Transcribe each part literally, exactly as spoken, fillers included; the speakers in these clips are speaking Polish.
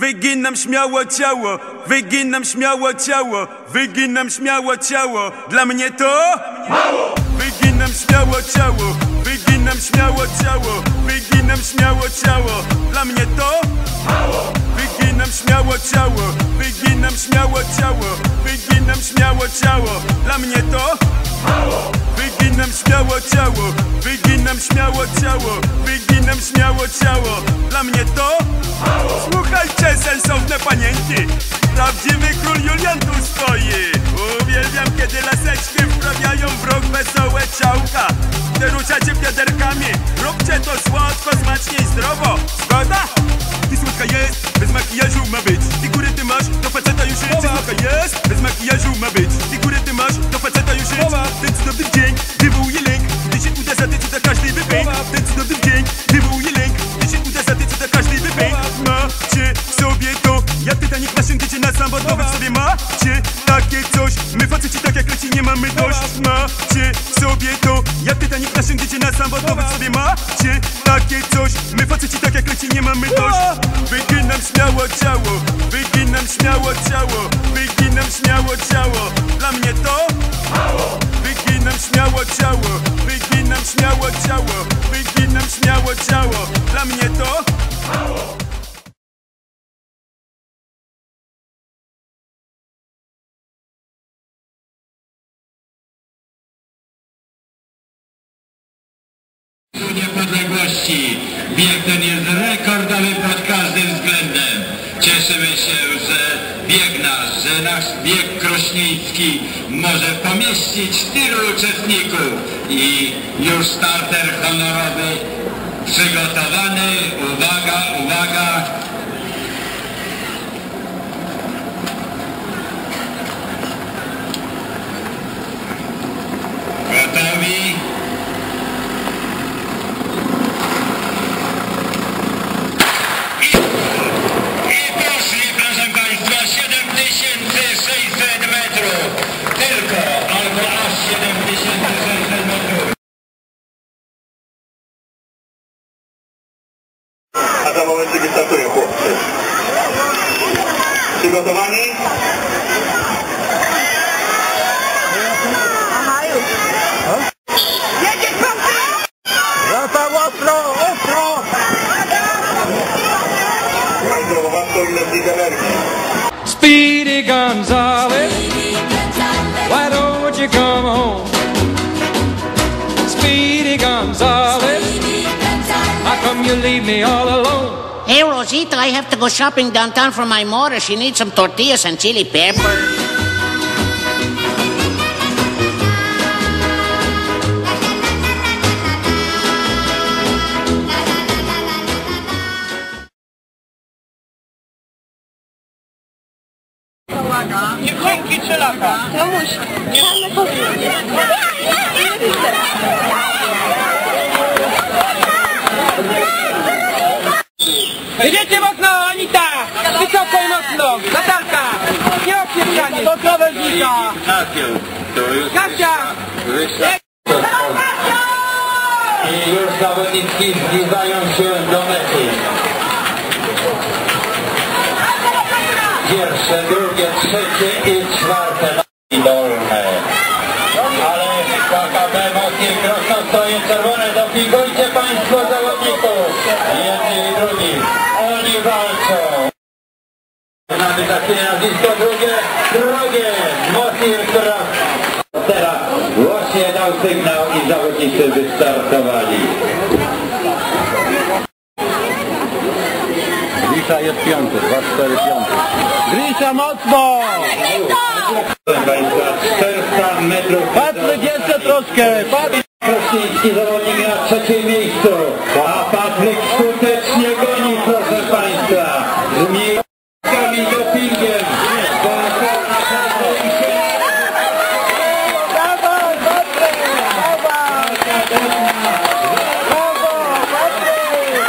Wyginam śmiało ciało, wyginam śmiało ciało, wyginam śmiało ciało. Dla mnie to mało. Wyginam śmiało ciało, wyginam śmiało ciało, wyginam śmiało ciało. Dla mnie to mało. Wyginam śmiało ciało, wyginam śmiało ciało, wyginam śmiało ciało. Dla mnie to mało. Wyginam śmiało ciało, wyginam śmiało ciało, wyginam śmiało ciało. Dla mnie to mało. Słuchajcie, sensowne panienki, prawdziwy król Julian tu stoi. Uwielbiam, kiedy laseczki wprawiają w rok wesołe ciałka. Gdy ruszacie wiaderkami, róbcie to słodko, smacznie i zdrowo. Zgoda? Ty słodka jest, bez makijażu ma być. Ty góry ty masz, to faceta już jest. Ty słodka jest, bez makijażu ma być. Ty góry ty masz, to faceta już jest. Ten cudowny dzień wywołuje lęk, gdy się uda zatyczyć, to każdy wypęk. Ten cudowny dzień wywołuje lęk, gdy się uda zatyczyć, to każdy wypęk. Macie sobie to, jak Titanic nasiądziecie na samochodowych sobie macie takie coś. My faceci tak jak leci nie mamy dość. Macie sobie to, jak Titanic nasiądziecie na samochodowych sobie macie takie coś. My faceci tak jak leci nie mamy dość. Wyginam śmiało ciało, wyginam śmiało ciało, wyginam śmiało ciało. Dla mnie to mało. Wyginam śmiało ciało, wyginam śmiało ciało, wyginam śmiało ciało. Dla mnie to mało. Niepodległości. Bieg ten jest rekordowy pod każdym względem. Cieszymy się, że bieg nasz, że nasz bieg krośnieński może pomieścić tylu uczestników. I już starter honorowy przygotowany. Uwaga, uwaga. Gotowi? A za moment sobie startują chłopcy. Przygotowani? Aha, już. Jedziesz pan ty! Rata ostro, ostro! Speedy Gonzales, why don't you come home? Speedy Gonzales, how come you leave me all alone? Hey, Rosita, I have to go shopping downtown for my mother. She needs some tortillas and chili pepper. Dziewczynki trzy lata. Tomuś, mamy powiedzieć. Jedziecie mocno, Anita! Wysoko i mocno! Natalka! Nie odpieprzanie! Do krawężnika! Kasia! I już zawodniczki zbliżają się do mety. Pierwsze, drugie, trzecie i czwarte dolne. Ale taka emocje krosno stoją czerwone. Dopingujcie państwo zawodników. Jedni i drugi. Oni walczą. Mamy takie nazwisko drugie. Drugie. Mosir, która teraz właśnie dał sygnał i zawodnicy wystartowali. Grisza jest piąty, dwa, cztery, piąty. Grisza mocno! Proszę państwa, czterysta metrów. Patryk jeszcze troszkę! Patryk! Krośnieński zawodnik na trzecim miejscu, a Patryk skutecznie goni, proszę państwa, z miejscami dopingiem. Dawaj, Patryk! Dawaj! Brawo, Patryk!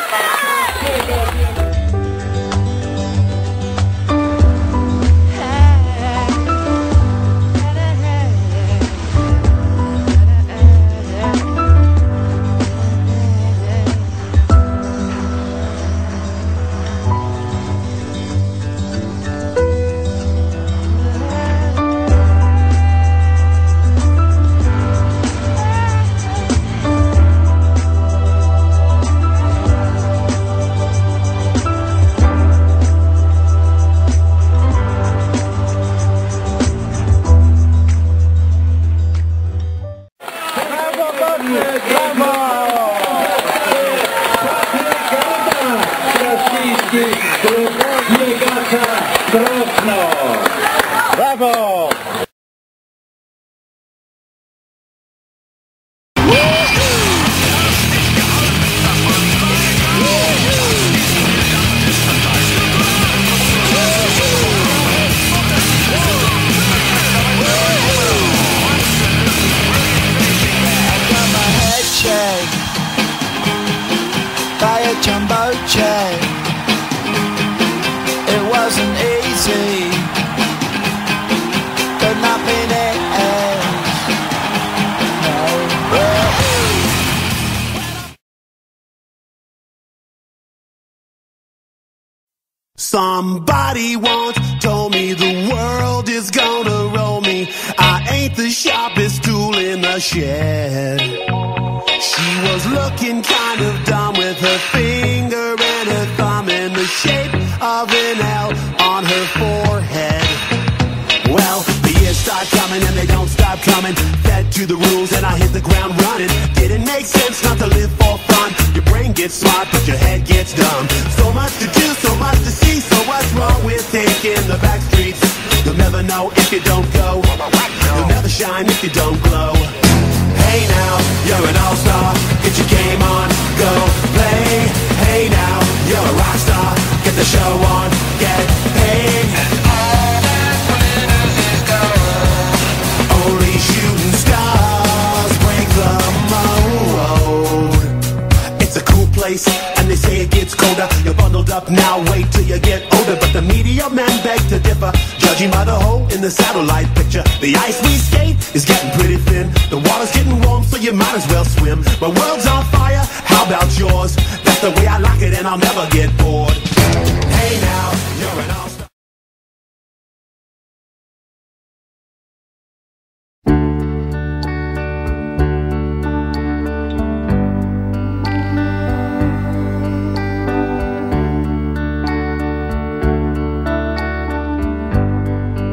biegacza Krosno. Brawo! By a jumbo jet. It wasn't easy, but nothing else. No. Somebody once told me the world is gonna roll me. I ain't the sharpest tool in the shed. She was looking kind of dumb with her finger and her thumb in the shape of an L on her forehead. Well, the years start coming and they don't stop coming. Fed to the rules and I hit the ground running. Didn't make sense not to live for fun. Your brain gets smart but your head gets dumb. So much to do, so much to see. So what's wrong with taking the back streets? You'll never know if you don't go. You'll never shine if you don't glow. Hey now, you're an all-star, get your game on, go play. Hey now, you're a rock star, get the show on, get paid. And all that glitters is gold. Only shooting stars break the mold. It's a cool place, and they say it gets colder. You're bundled up now, wait till you get older. But the media men beg to differ, judging by the hole in the satellite picture. The ice we skate is getting pretty thin. The water's getting warm, so you might as well swim. My world's on fire, how about yours? That's the way I like it, and I'll never get bored. Hey now, you're an all-star.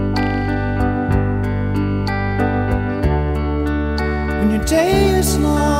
When your day is long